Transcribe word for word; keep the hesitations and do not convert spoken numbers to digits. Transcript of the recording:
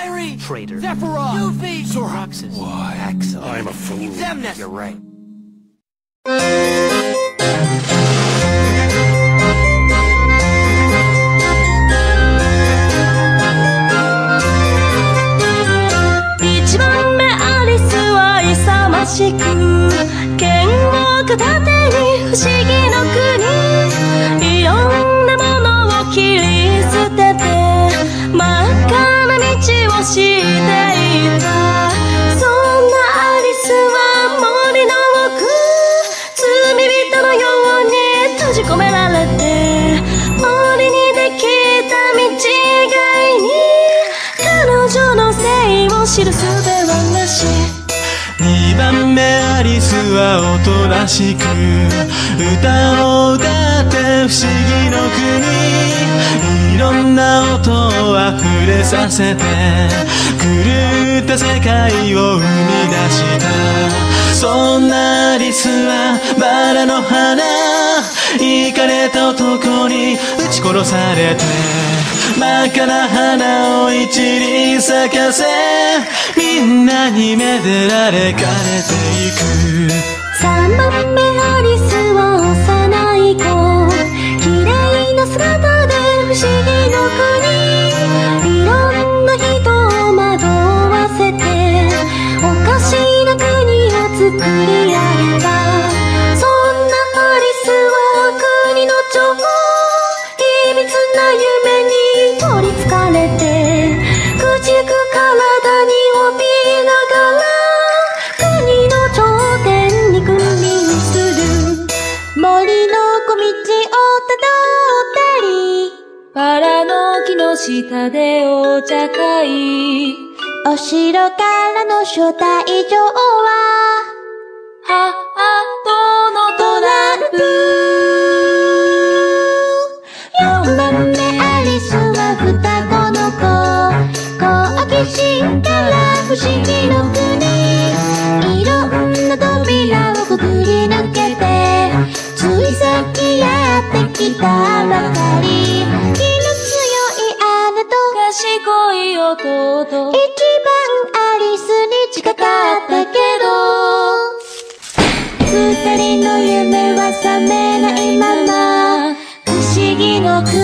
Irie! Traitor. Sephiroth! Yuffie! Roxas. Why? Axel. I'm a fool. Xemnas! You're right. 一番目アリスは勇ましく剣を片手に不思議の国いろんなものを切り捨てて真っ赤な道をしていたそんなアリスは森の奥罪人のように閉じ込められて森にできた道がいに彼女のせいを知る術はなし二番目アリスはおとなしく歌を歌って不思議の国いろんな音をあふれさせて狂った世界を生み出したそんなアリスはバラの花イかれた男に撃ち殺されて真っ赤な花を一輪咲かせみんなにめでられかれていく三番目アリスは幼い子綺麗な姿で不思議の国いろんな人を惑わせておかしな国を作り上げたそんなアリスは国の女王いびつな夢に取りつかれて朽ちゆく体に怯えながら国の頂点に君臨する森の小道をたどったりバラの木の下でお茶会お城からの招待状はハートのトランプ四番目アリスは双子の子好奇心から不思議の国いろんな扉をくぐり抜けてついさっきやってきたばかり気の強い姉と賢い弟一番アリスに近かったけど二人の夢は覚めないまま不思議の国